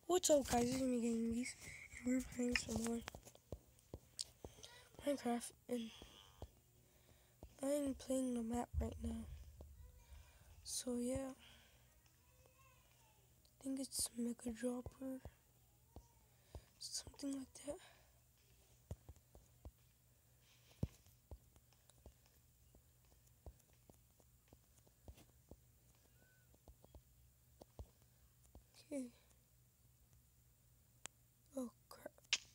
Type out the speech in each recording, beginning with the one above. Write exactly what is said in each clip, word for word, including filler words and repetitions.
What's up, guys? This is me, Gaming Geese, and we're playing some more Minecraft, and I'm playing the map right now. So yeah, I think it's Mega Dropper, something like that. Okay. Oh crap.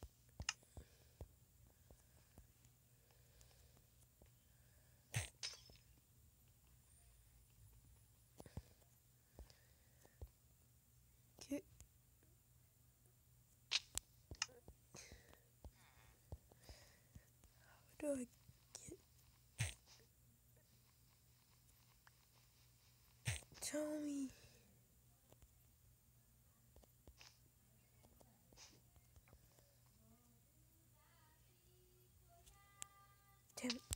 Okay. How do I get? Tell me. Damn it.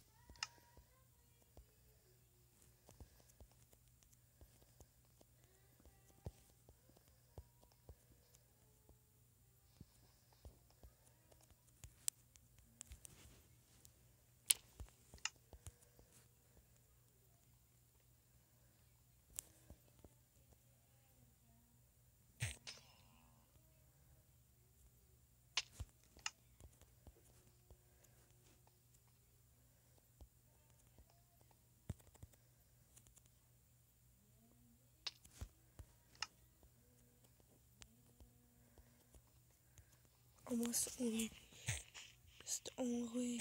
Almost only. It's the only way.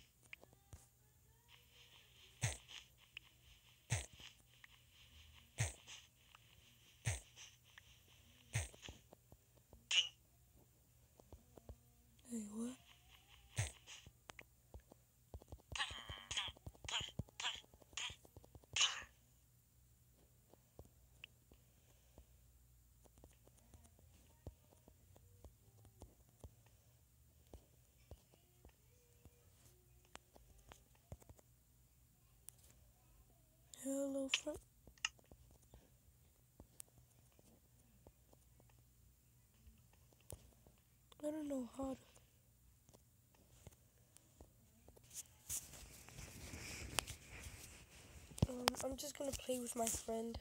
Hey, what? Hello, friend. I don't know how to. Um, I'm just gonna play with my friend.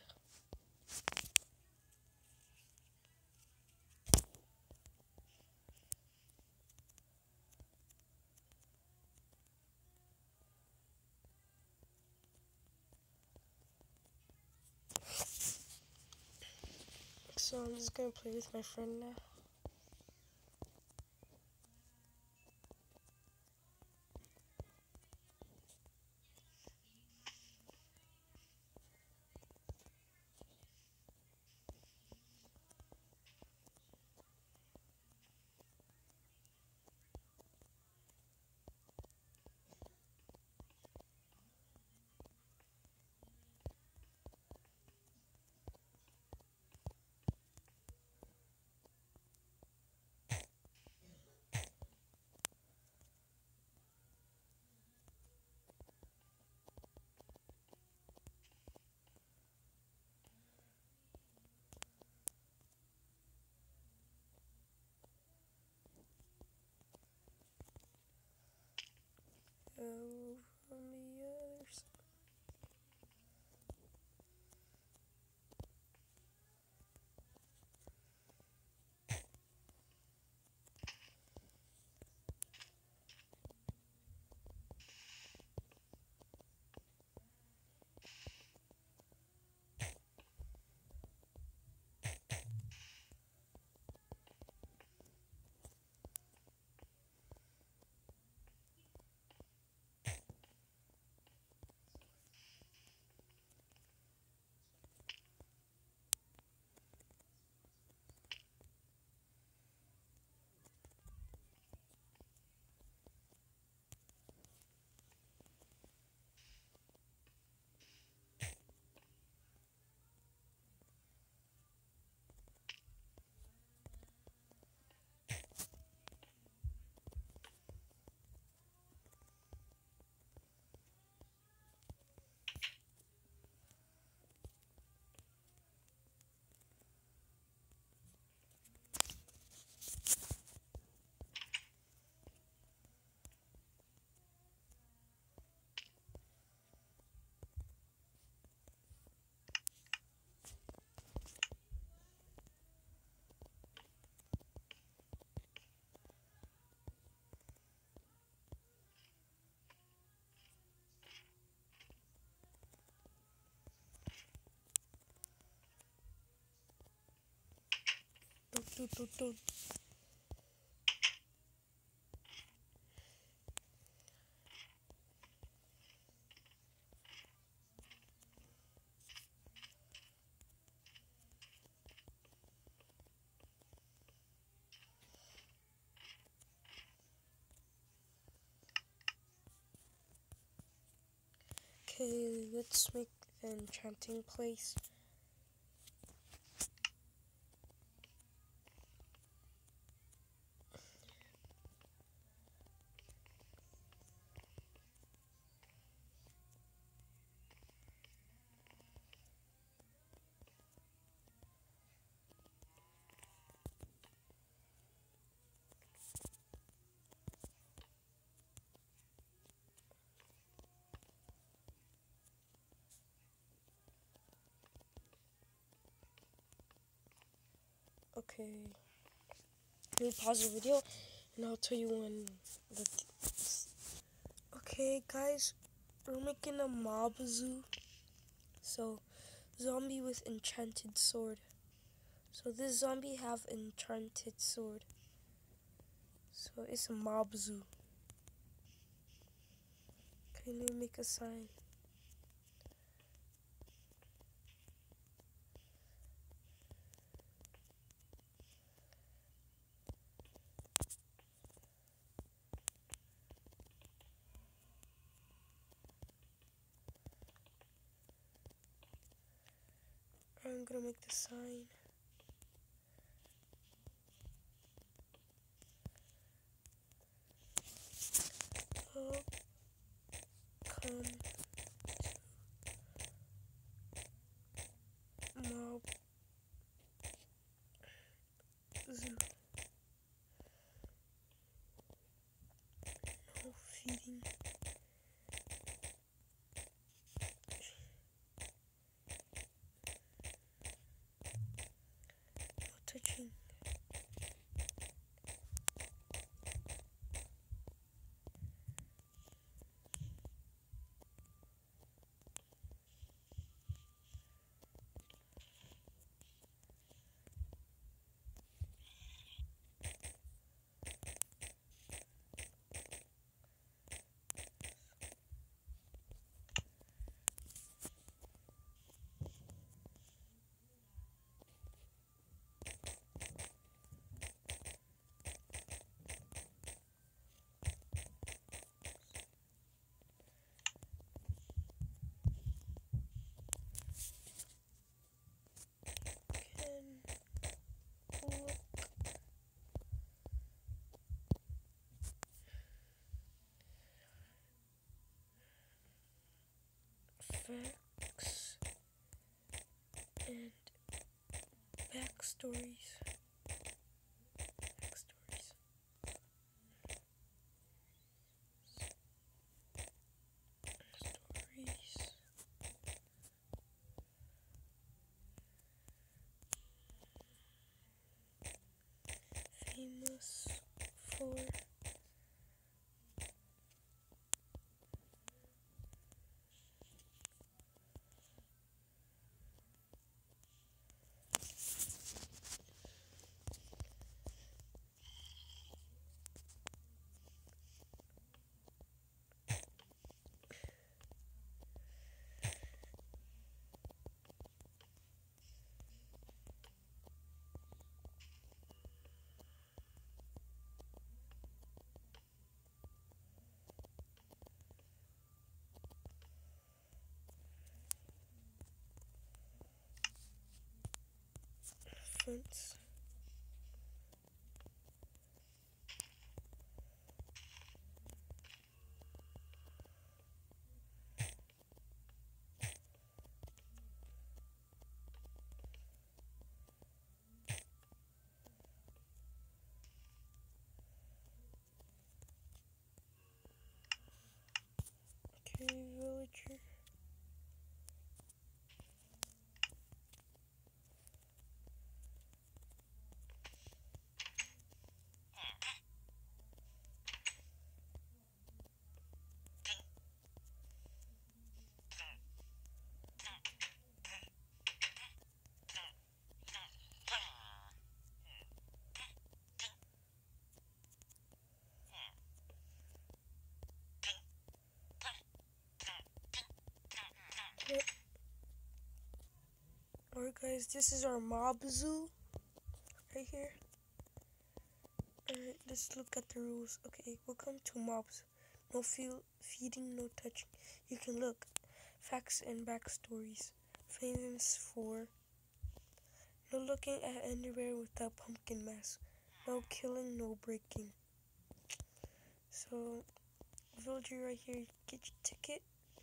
So I'm just gonna play with my friend now. Dun, dun, dun. Okay, let's make the enchanting place. Okay, let me pause the video and I'll tell you when the okay guys, we're making a mob zoo. So zombie with enchanted sword. So this zombie have enchanted sword. So it's a mob zoo. Okay, let me make a sign. I'm gonna make the sign. Welcome to Mob Zoo. No feeding. No touching. Facts and backstories. Backstories. Stories. Famous for fence. Okay, villager. guys, this is our mob zoo right here. Alright, let's look at the rules. Okay, welcome to mobs. No feel, feeding, no touching. You can look. Facts and backstories. Famous for no looking at anywhere without pumpkin mask. No killing, no breaking. So, villager right here, get your ticket.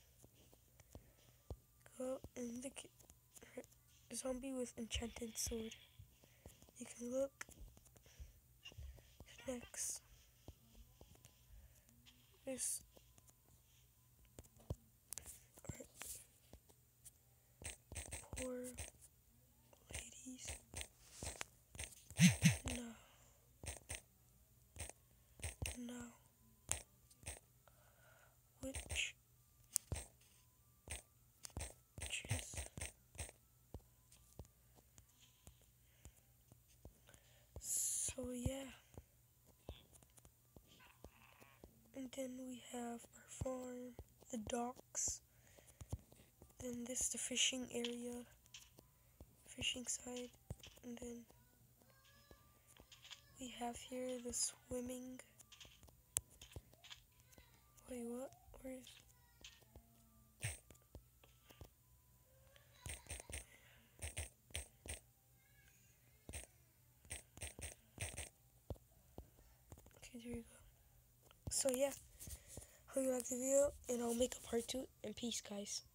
Go and look at zombie with enchanted sword. You can look. Next. This. Poor ladies. No. No. Which is so yeah. And then we have our farm, the docks. Then this the fishing area, fishing side, and then we have here the swimming. Wait, what? Where is? Okay, there you go. So yeah, hope you liked the video, and I'll make a part two. And peace, guys.